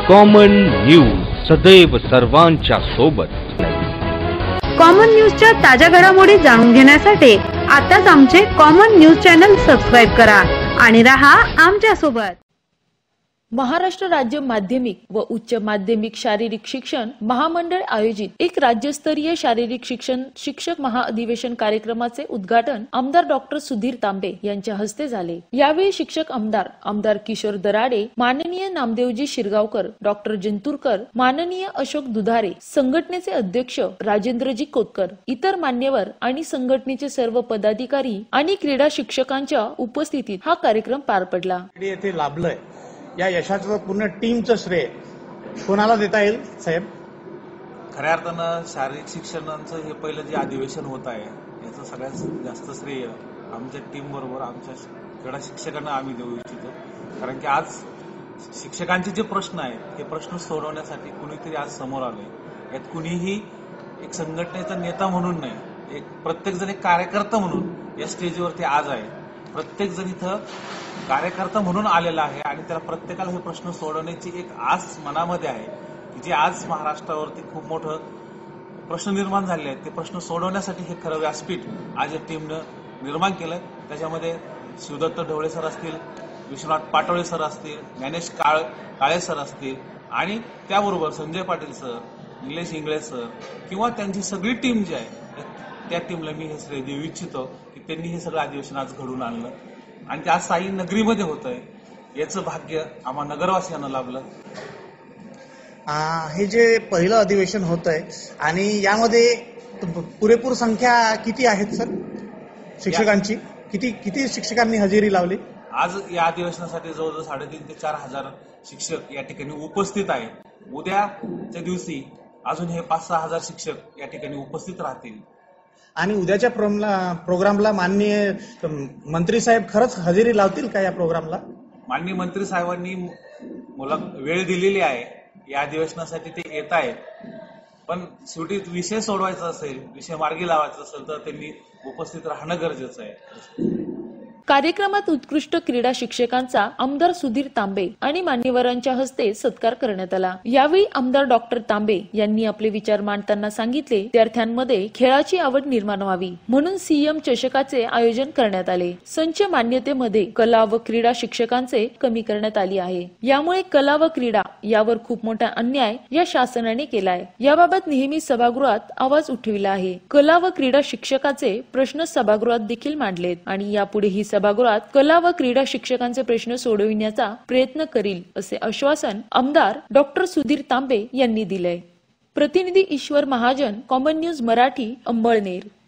Common news सदैव सर्वांच्या सोबत। कॉमन न्यूजच्या ताज्या घडामोडी जाणून घेण्यासाठी आताच आमचे कॉमन न्यूज चॅनल सबस्क्राइब करा आणि रहा आमच्या सोबत। महाराष्ट्र राज्य माध्यमिक व उच्च माध्यमिक शारीरिक शिक्षण महामंडळ आयोजित एक राज्यस्तरीय शारीरिक शिक्षण शिक्षक महाअधिवेशन कार्यक्रमाचे उद्घाटन आमदार डॉक्टर सुधीर तांबे यांच्या हस्ते झाले। यावेळी शिक्षक आमदार किशोर दराडे, माननीय नामदेवजी शिरगावकर, डॉक्टर जंतुरकर, माननीय अशोक दुधारे, संघटनेचे अध्यक्ष राजेंद्रजी कोतकर, इतर मान्यवर आणि संघटनेचे सर्व पदाधिकारी आणि क्रीडा शिक्षकांच्या उपस्थितीत हा कार्यक्रम पार पडला। येथे लाभलंय या यशाचं पूर्ण टीमचं श्रेय कोणाला देता येईल साहेब? खऱ्या अर्थानं शारीरिक शिक्षणाचं हे पहिलं जे अधिवेशन होत आहे याचं सगळ्यात जास्त श्रेय आमच्या टीम बरोबर आमच्या क्रीडा शिक्षकांना आम्ही देऊ इच्छितो। कारण की आज शिक्षकांचे जे प्रश्न आहेत हे प्रश्न सोडवण्यासाठी कुणीतरी आज समोर आले। यात कुणीही एक संघटनेचा नेता म्हणून नाही, एक प्रत्येक जण एक कार्यकर्ता म्हणून या स्टेजवरती आज आहे। प्रत्येक जण इथं कार्यकर्ता म्हणून आलेला आहे आणि त्याला प्रत्येकाला हे प्रश्न सोडवण्याची एक आस मनामध्ये आहे की जे आज महाराष्ट्रावरती खूप मोठं प्रश्न निर्माण झाले आहेत ते प्रश्न सोडवण्यासाठी हे खरं व्यासपीठ आज या टीमनं निर्माण केलंय। त्याच्यामध्ये शिवदत्त ढवळे सर असतील, विश्वनाथ पाटोळे सर असतील, ज्ञानेश काळे सर असतील आणि त्याबरोबर संजय पाटील सर, निलेश इंगळे सर किंवा त्यांची सगळी टीम जी आहे त्या टीमला मी हे श्रेय देऊ इच्छितो की त्यांनी हे सगळं अधिवेशन आज घडवून आणलं आणि ते आज साई नगरीमध्ये होत आहे याचं भाग्य आम्हा नगरवासियांना लाभलं। हे जे पहिलं अधिवेशन होत आहे आणि यामध्ये पुरेपूर संख्या किती आहेत सर शिक्षकांची? किती शिक्षकांनी हजेरी लावली? आज या अधिवेशनासाठी जवळजवळ 3,500 ते 4,000 शिक्षक या ठिकाणी उपस्थित आहेत। उद्याच्या दिवशी अजून हे 5-6 हजार शिक्षक या ठिकाणी उपस्थित राहतील आणि उद्याच्या प्रोग्रामला माननीय मंत्री साहेब खरंच हजेरी लावतील का या प्रोग्रामला? माननीय मंत्री साहेबांनी मला वेळ दिलेली आहे या अधिवेशनासाठी, ते येत आहेत, पण शेवटी विषय सोडवायचा असेल, विषय मार्गी लावायचा असेल तर त्यांनी उपस्थित राहणं गरजेचं आहे। कार्यक्रमात उत्कृष्ट क्रीडा शिक्षकांचा आमदार सुधीर तांबे आणि मान्यवरांच्या हस्ते सत्कार करण्यात आला। यावेळी आमदार डॉक्टर तांबे यांनी आपले विचार मांडताना सांगितले, विद्यार्थ्यांमध्ये खेळाची आवड निर्माण व्हावी म्हणून सीएम चषकाचे आयोजन करण्यात आले। संच मान्यतेमध्ये कला व क्रीडा शिक्षकांचे कमी करण्यात आली आहे। यामुळे कला व क्रीडा यावर खूप मोठा अन्याय या शासनाने केलाय। याबाबत नेहमी सभागृहात आवाज उठविला आहे। कला व क्रीडा शिक्षकाचे प्रश्न सभागृहात देखील मांडलेत आणि यापुढेही सभागृहात कला व क्रीडा शिक्षकांचे प्रश्न सोडविण्याचा प्रयत्न करील असे आश्वासन आमदार डॉक्टर सुधीर तांबे यांनी दिले। प्रतिनिधी ईश्वर महाजन, कॉमन न्यूज मराठी, अंबळनेर।